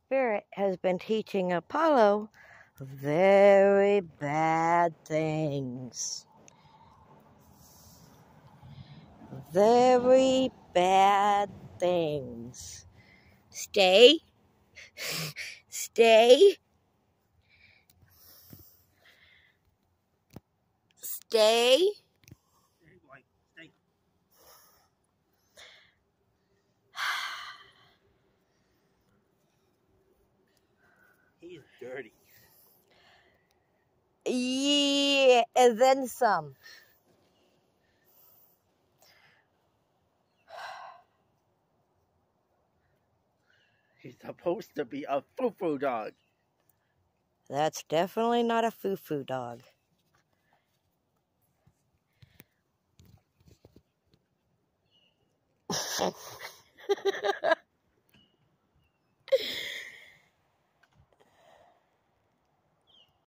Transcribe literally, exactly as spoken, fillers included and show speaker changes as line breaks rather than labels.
Spirit has been teaching Apollo very bad things. Very bad things. Stay. Stay. Stay.
He's dirty.
Yeah, and then some.
He's supposed to be a foo-foo dog.
That's definitely not a foo-foo dog.